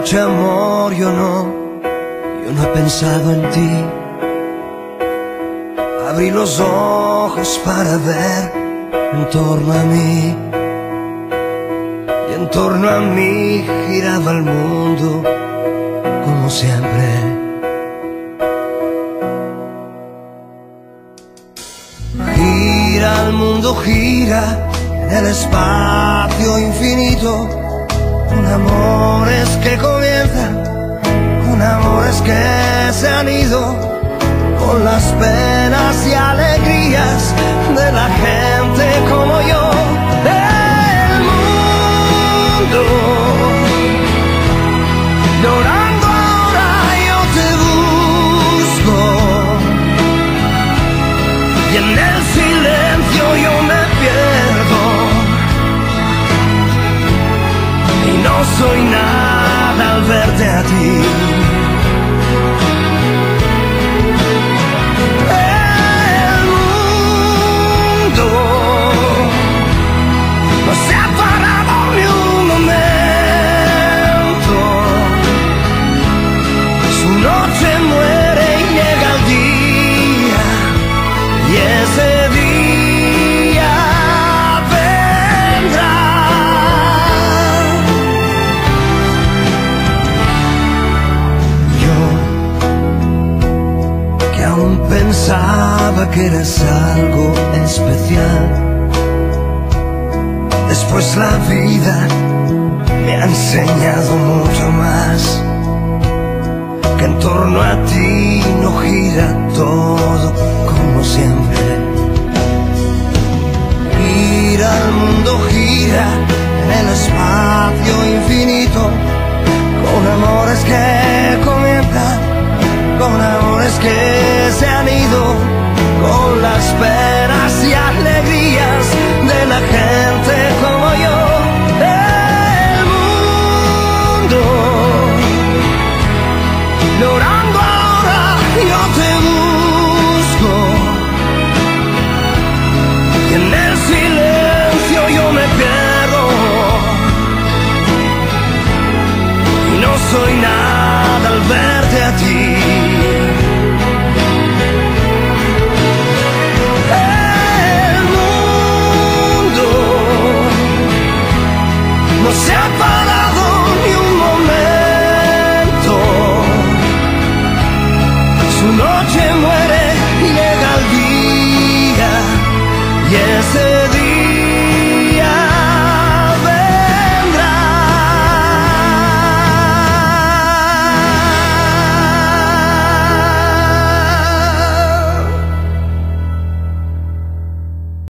noche, amor, yo no he pensado en ti. Abrí los ojos para ver en torno a mí, y en torno a mí giraba el mundo como siempre. Gira el mundo, gira en el espacio infinito, con amores que comienzan, con amores que se han ido, con las penas y alegrías de la gente como yo. El mundo llorando ahora, yo te busco, y en el silencio yo me pierdo, y no soy nada al verte a ti. Pensaba que eras algo especial. Después la vida me ha enseñado mucho más, que en torno a ti no gira todo como siempre.